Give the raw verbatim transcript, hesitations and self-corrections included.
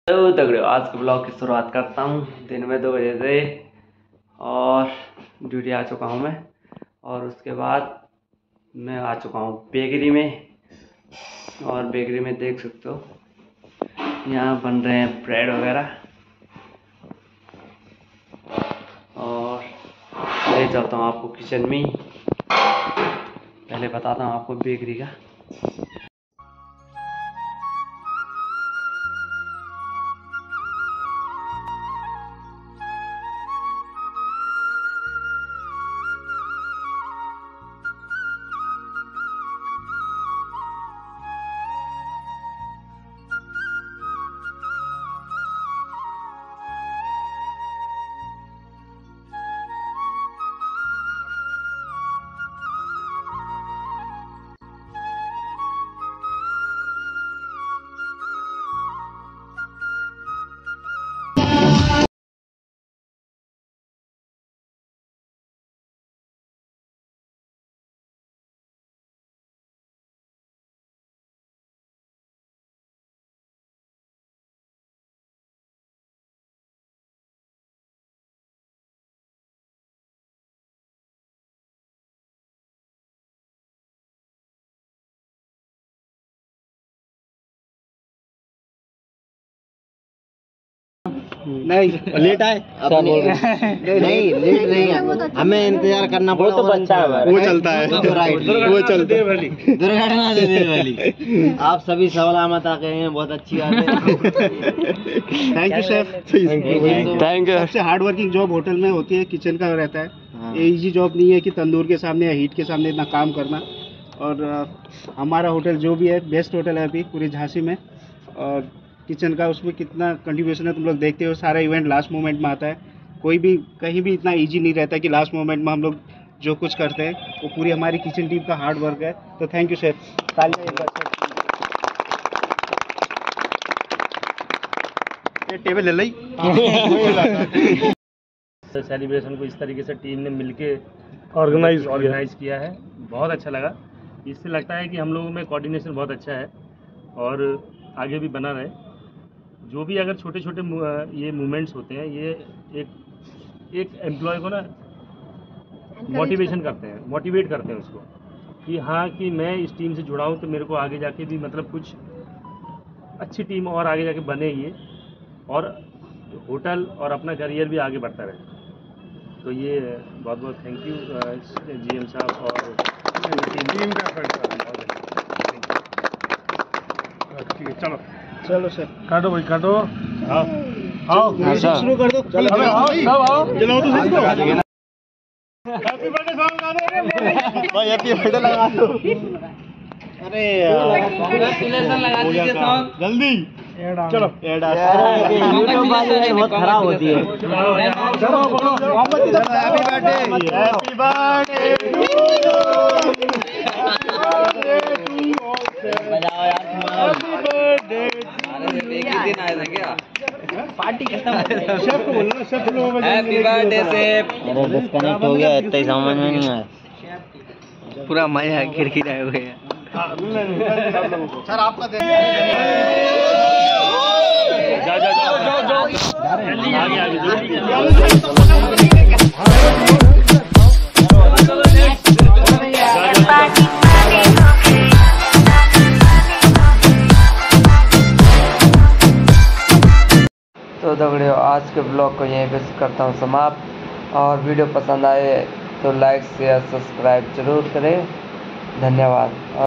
तो तगड़े आज के ब्लॉग की शुरुआत करता हूँ दिन में दो बजे से और ड्यूटी आ चुका हूँ मैं। और उसके बाद मैं आ चुका हूँ बेकरी में और बेकरी में देख सकते हो यहाँ बन रहे हैं ब्रेड वगैरह। और ले चलता हूँ आपको किचन में ही, पहले बताता हूँ आपको बेकरी का। नहीं लेट आए नहीं नहीं लेट नहीं, हमें इंतजार करना पड़ा। वो तो बनता है, वो चलता है, वो चलते है वाली दुर्घटना देने वाली। आप सभी सलामत आ गए हैं, बहुत अच्छी बात है। Thank you chef, thank you. सबसे हार्ड वर्किंग जॉब होटल में होती है, किचन का रहता है। ये इजी जॉब नहीं है कि तंदूर के सामने या हीट के सामने इतना काम करना। और हमारा होटल जो भी है बेस्ट होटल है अभी पूरी झांसी में। और किचन का उसमें कितना कंट्रीब्यूशन है तुम लोग देखते हो। सारा इवेंट लास्ट मोमेंट में आता है, कोई भी कहीं भी इतना इजी नहीं रहता कि लास्ट मोमेंट में हम लोग जो कुछ करते हैं वो पूरी हमारी किचन टीम का हार्ड वर्क है। तो थैंक यू शेफ। टेबल ले ली। सेलिब्रेशन को इस तरीके से टीम ने मिलके ऑर्गेनाइज ऑर्गेनाइज किया है, बहुत अच्छा लगा। इससे लगता है कि हम लोगों में कोऑर्डिनेशन बहुत अच्छा है और आगे भी बना रहे। जो भी अगर छोटे छोटे ये मूवमेंट्स होते हैं, ये एक एक एम्प्लॉय को ना मोटिवेशन करते हैं, मोटिवेट करते हैं उसको कि हाँ कि मैं इस टीम से जुड़ा हूँ तो मेरे को आगे जाके भी मतलब कुछ अच्छी टीम और आगे जाके बने ये, और होटल और अपना करियर भी आगे बढ़ता रहे। तो ये बहुत बहुत थैंक यू जीएम साहब और टीम का फैसला। ठीक है, चलो चलो सर काटो भाई काटो। आओ आओ शुरू कर दो। चलो आओ सब आओ, जलाओ तो इसको। हैप्पी बर्थडे सॉन्ग गा दो भाई, हैप्पी बर्थडे लगा दो। अरे कांग्रेचुलेशन लगा दीजिए सॉन्ग जल्दी। चलो एडा यूट्यूब वाली बहुत खराब होती है। चलो बोलो happy birthday, happy birthday to you, बजाओ यार। Happy birthday. एक ही दिन आया था क्या पार्टी खत्म। शेफ को बोलना, शेफ लोग हैप्पी बर्थडे से अरे डिस्कनेक्ट हो गया, इतना ही समझ में नहीं आया। पूरा मजा खिड़की आए हुए हैं। सर आपका दे जा जा जा जा जल्दी आगे आगे जल्दी। तो दगड़ियों आज के ब्लॉग को यहीं पे करता हूँ समाप्त। और वीडियो पसंद आए तो लाइक शेयर सब्सक्राइब जरूर करें। धन्यवाद।